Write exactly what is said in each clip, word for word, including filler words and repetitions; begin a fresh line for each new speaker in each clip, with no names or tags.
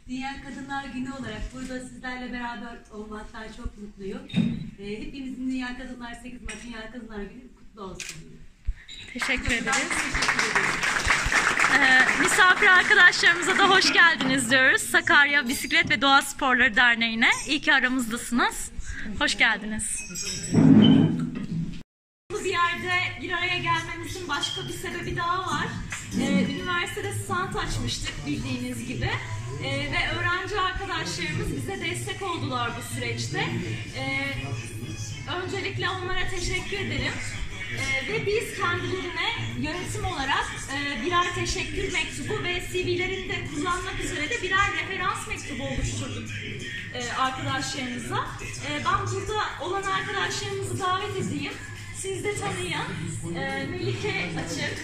Dünya Kadınlar Günü olarak burada sizlerle beraber olmaktan çok mutluyum. Ee, hepimizin Dünya Kadınlar sekiz Mart Dünya Kadınlar Günü kutlu olsun.
Teşekkür ederiz.
Teşekkür ederim.
Ee, misafir arkadaşlarımıza da hoş geldiniz diyoruz. Sakarya Bisiklet ve Doğa Sporları Derneği'ne. İyi ki aramızdasınız. Hoş geldiniz. Bu bir yerde bir araya gelmemizin başka bir sebebi daha var. Ee, üniversitede stand açmıştık bildiğiniz gibi. Ee, ve öğrenci arkadaşlarımız bize destek oldular bu süreçte. Ee, öncelikle onlara teşekkür ederim. Ee, ve biz kendilerine yönetim olarak e, birer teşekkür mektubu ve C V'lerini de kullanmak üzere de birer referans mektubu oluşturduk e, arkadaşlarımıza. E, ben burada olan arkadaşlarımızı davet edeyim. Siz de tanıyın. E, Melike Açık.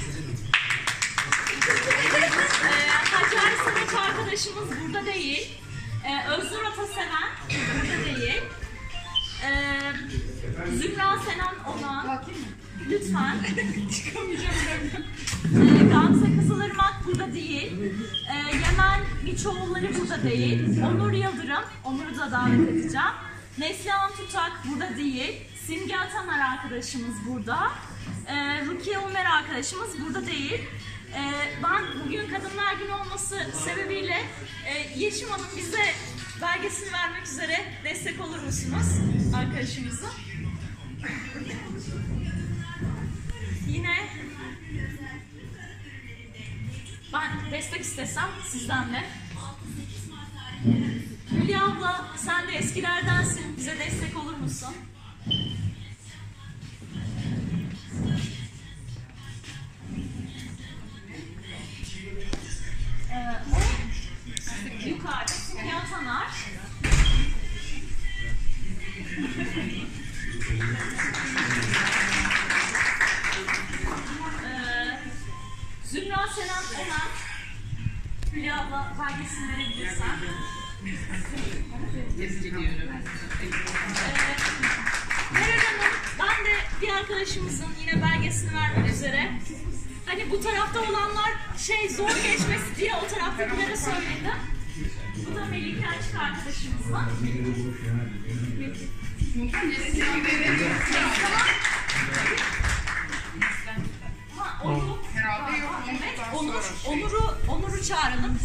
e, Hacer Sanat arkadaşımız burada değil. E, Öznur Ataseven burada değil. E, Zümra Senan Onan. Lütfen. Çıkamayacağım ben. E, Gamze Kızılırmak burada değil. E, Yemen Miçoğulları burada değil. Onur Yıldırım. Onur'u da davet edeceğim. Neslihan Tutak burada değil. Simge Atanar arkadaşımız burada. E, Rukiye Umer arkadaşımız burada değil. E, ben bugün Kadınlar Günü olması sebebiyle e, Yeşim Hanım bize belgesini vermek üzere destek olur musunuz arkadaşımıza? Yine ben destek istesem sizden de. Hülya abla sen de eskilerdensin. Bize destek olur musun? Ee, o yukarıda Simge Atanar. ee, Zümra Senan Onan. Hülya abla belgesini verebilirsen. Meral Hanım, ben de bir arkadaşımızın yine belgesini vermek üzere. Hani bu tarafta olanlar şey zor geçmesi diye o taraftakilere söyledim. Bu da Melike Açık arkadaşımızla. Ha, Onur, evet, Onur, Onur'u, Onur'u çağıralım.